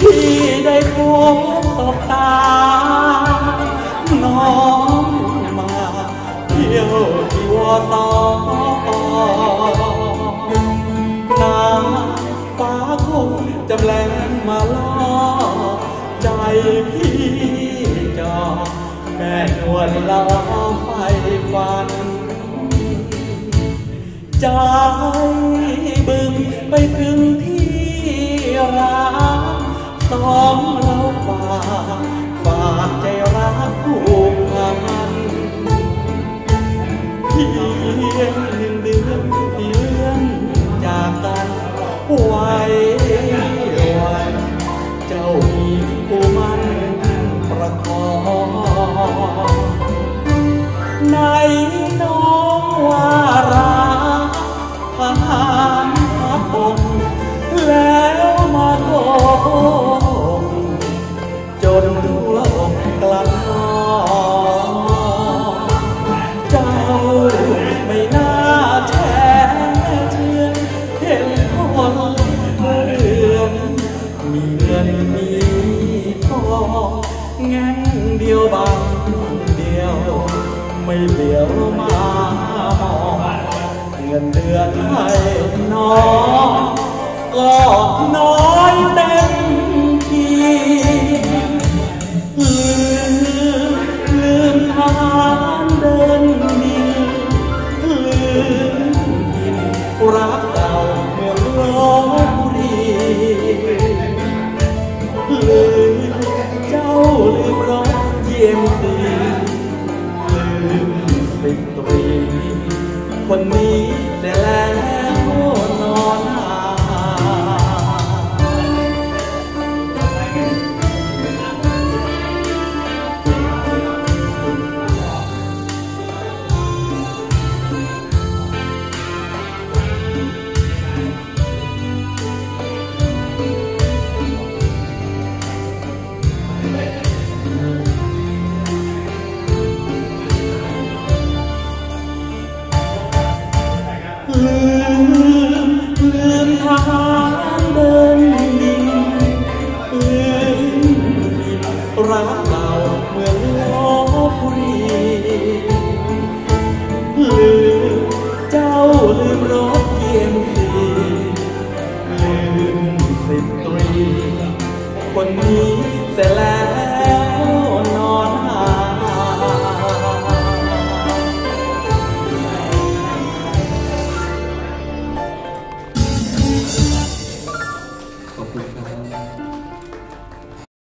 ที่ได้พบตบตาน้องมาเที่ยวที่วอตน้ำฟ้าคงจำแรงมาล่อใจพี่จอแม่นวลล้อไฟฟันใจบึงไปถึงที่รักสองเราฝากใจรักผูกพันเพียง1 เดือนที่เลื่อนจากกันไว้วันเจ้ามีผู้มันประคองในน้องว่ารักทหารทัพบกแล้วมาโกงจนหัวอกกลับนองเจ้าไม่น่าแช่เชื่อเห็นคนเรื่องมีเงินมีทองแง่งเดียวบางเดียวไม่เหลียวมามองเงินเดือนให้น้องก็น้อยเต็มทีลืมทางเดินดินลืมกินรักเก่าเมื่อลบบุรีลืมเจ้าลืมรถเยี่ยมดีลืม10 ตรีคนนี้แต่แล้วนอนหาลืมทางเดินดินลืมรักเก่าเมื่อลบบุรีลืมเจ้าลืมรถเยี่ยมสีลืม10 ตรีคนนี้